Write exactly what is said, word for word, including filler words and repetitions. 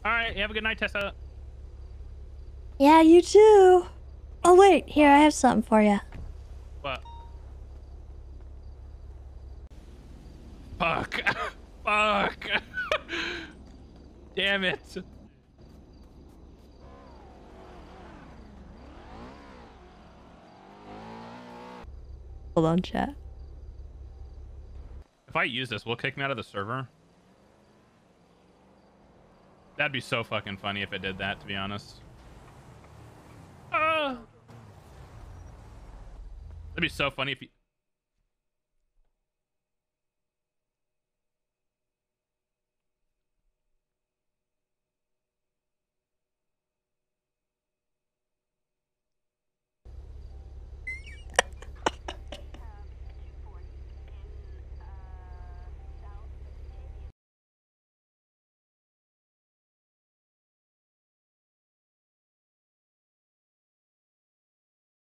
All right, you have a good night, Tessa. Yeah, you too. Oh wait, here, I have something for you. What? Fuck. Fuck. Damn it. Hold on, chat. If I use this, will it kick me out of the server? That'd be so fucking funny if it did that, to be honest. Uh, that'd be so funny if you...